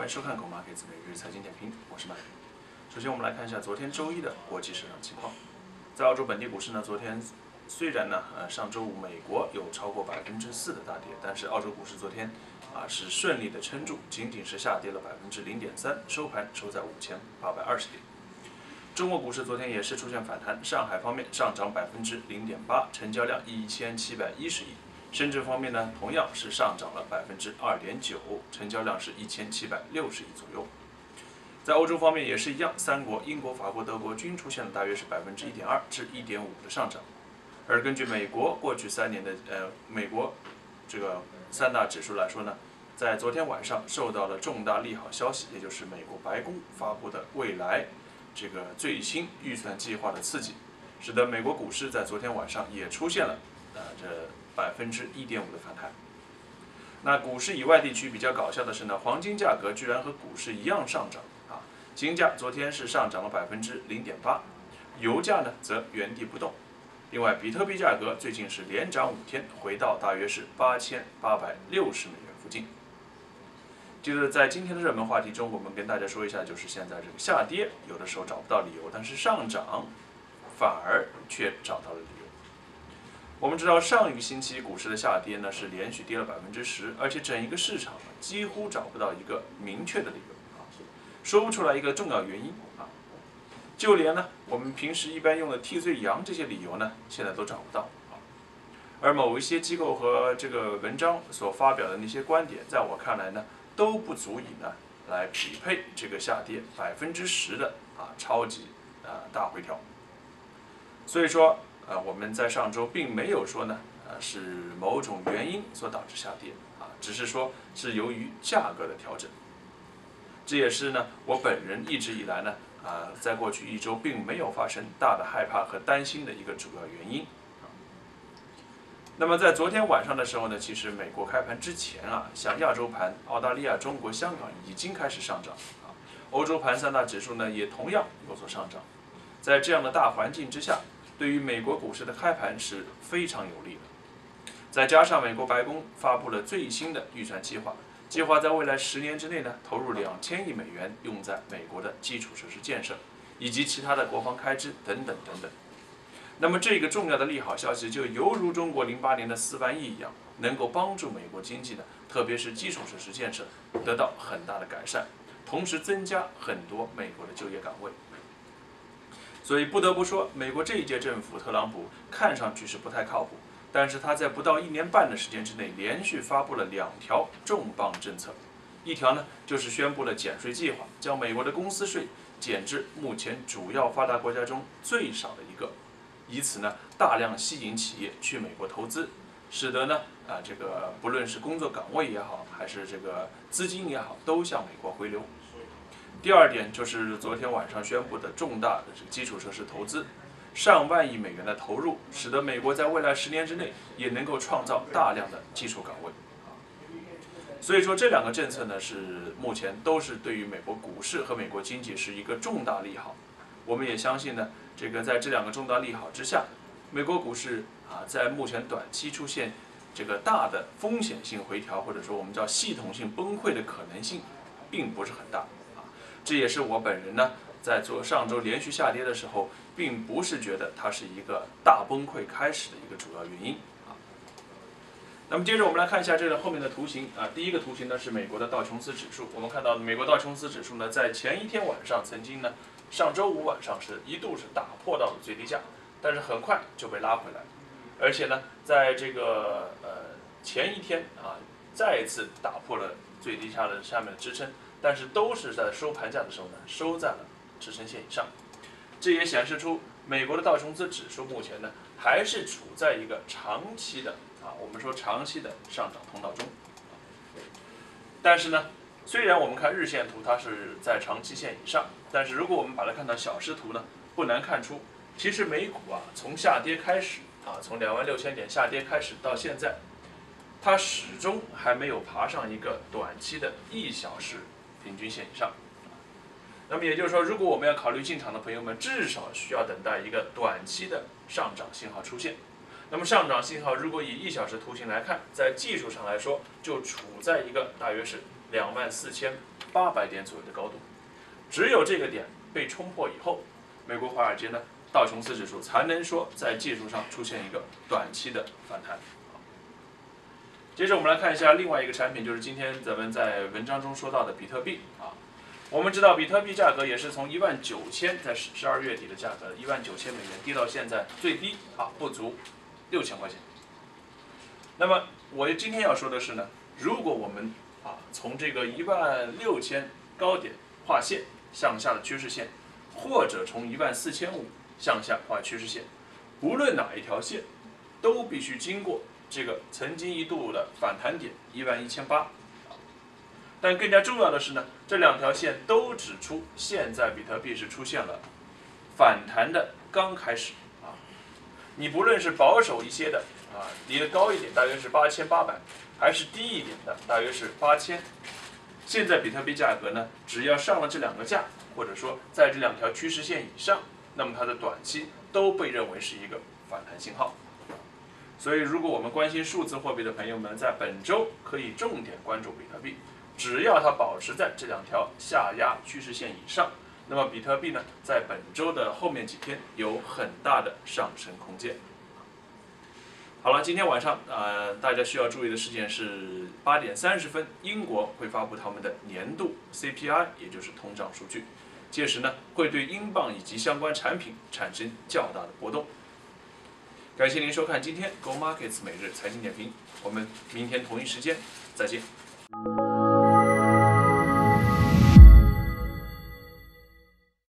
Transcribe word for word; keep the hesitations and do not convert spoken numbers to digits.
迎收看狗 Markets 每日财经点评，我是麦。首先，我们来看一下昨天周一的国际市场情况。在澳洲本地股市呢，昨天虽然呢，呃，上周五美国有超过百分之四的大跌，但是澳洲股市昨天啊是顺利的撑住，仅仅是下跌了百分之零点三，收盘收在五千八百二十点。中国股市昨天也是出现反弹，上海方面上涨百分之零点八，成交量一千七百一十亿。深圳方面呢，同样是上涨了百分之二点九，成交量是一千七百六十亿左右。在欧洲方面也是一样，三国英国、法国、德国均出现了大约是百分之一点二至一点五的上涨。而根据美国过去三年的呃美国这个三大指数来说呢，在昨天晚上受到了重大利好消息，也就是美国白宫发布的未来这个最新预算计划的刺激，使得美国股市在昨天晚上也出现了呃这百分之一点五的反弹。那股市以外地区比较搞笑的是呢，黄金价格居然和股市一样上涨啊！金价昨天是上涨了百分之零点八，油价呢则原地不动。另外，比特币价格最近是连涨五天，回到大约是八千八百六十美元附近。接着，在今天的热门话题中，我们跟大家说一下，就是现在这个下跌，有的时候找不到理由，但是上涨反而却找到了理由。我们知道，上一个星期股市的下跌呢是连续跌了百分之十，而且整一个市场几乎找不到一个明确的理由啊，说不出来一个重要原因啊。就连呢我们平时一般用的替罪羊这些理由呢，现在都找不到啊。而某一些机构和这个文章所发表的那些观点，在我看来呢，都不足以呢来匹配这个下跌百分之十的啊超级啊大回调。所以说。呃，我们在上周并没有说呢，呃，是某种原因所导致下跌啊，只是说是由于价格的调整。这也是呢，我本人一直以来呢，啊，在过去一周并没有发生大的害怕和担心的一个主要原因。那么在昨天晚上的时候呢，其实美国开盘之前啊，像亚洲盘、澳大利亚、中国、香港已经开始上涨啊，欧洲盘三大指数呢也同样有所上涨。在这样的大环境之下，对于美国股市的开盘是非常有利的，再加上美国白宫发布了最新的预算计划，计划在未来十年之内呢投入两千亿美元用在美国的基础设施建设以及其他的国防开支等等等等。那么这个重要的利好消息就犹如中国零八年的四万亿一样，能够帮助美国经济呢，特别是基础设施建设得到很大的改善，同时增加很多美国的就业岗位。所以不得不说，美国这一届政府特朗普看上去是不太靠谱，但是他在不到一年半的时间之内，连续发布了两条重磅政策。一条呢，就是宣布了减税计划，将美国的公司税减至目前主要发达国家中最少的一个，以此呢大量吸引企业去美国投资，使得呢啊这个不论是工作岗位也好，还是这个资金也好，都向美国回流。第二点就是昨天晚上宣布的重大的这个基础设施投资，上万亿美元的投入，使得美国在未来十年之内也能够创造大量的基础岗位。所以说这两个政策呢，是目前都是对于美国股市和美国经济是一个重大利好。我们也相信呢，这个在这两个重大利好之下，美国股市啊，在目前短期出现这个大的风险性回调，或者说我们叫系统性崩溃的可能性，并不是很大。这也是我本人呢，在做上周连续下跌的时候，并不是觉得它是一个大崩溃开始的一个主要原因啊。那么接着我们来看一下这个后面的图形啊，第一个图形呢是美国的道琼斯指数，我们看到美国道琼斯指数呢，在前一天晚上曾经呢，上周五晚上是一度是打破到了最低价，但是很快就被拉回来，而且呢，在这个呃前一天啊，再一次打破了最低价的下面的支撑。但是都是在收盘价的时候呢，收在了支撑线以上。这也显示出美国的道琼斯指数目前呢，还是处在一个长期的啊，我们说长期的上涨通道中。但是呢，虽然我们看日线图它是在长期线以上，但是如果我们把它看到小时图呢，不难看出，其实美股啊从下跌开始啊，从两万六千点下跌开始到现在，它始终还没有爬上一个短期的一小时平均线以上。那么也就是说，如果我们要考虑进场的朋友们，至少需要等待一个短期的上涨信号出现。那么上涨信号如果以一小时图形来看，在技术上来说，就处在一个大约是两万四千八百点左右的高度。只有这个点被冲破以后，美国华尔街呢道琼斯指数才能说在技术上出现一个短期的反弹。接着我们来看一下另外一个产品，就是今天咱们在文章中说到的比特币啊。我们知道比特币价格也是从一万九千，在十二月底的价格一万九千美元低到现在最低啊不足六千块钱。那么我今天要说的是呢，如果我们啊从这个一万六千高点画线向下的趋势线，或者从一万四千五向下画趋势线，无论哪一条线，都必须经过这个曾经一度的反弹点一万一千八。但更加重要的是呢，这两条线都指出现在比特币是出现了反弹的刚开始啊。你不论是保守一些的啊，离得高一点，大约是八千八百，还是低一点的，大约是八千。现在比特币价格呢，只要上了这两个价，或者说在这两条趋势线以上，那么它的短期都被认为是一个反弹信号。所以，如果我们关心数字货币的朋友们，在本周可以重点关注比特币，只要它保持在这两条下压趋势线以上，那么比特币呢，在本周的后面几天有很大的上升空间。好了，今天晚上呃，大家需要注意的事件是八点三十分，英国会发布他们的年度 C P I， 也就是通胀数据，届时呢会对英镑以及相关产品产生较大的波动。感谢您收看今天 Go Markets 每日财经点评，我们明天同一时间再见。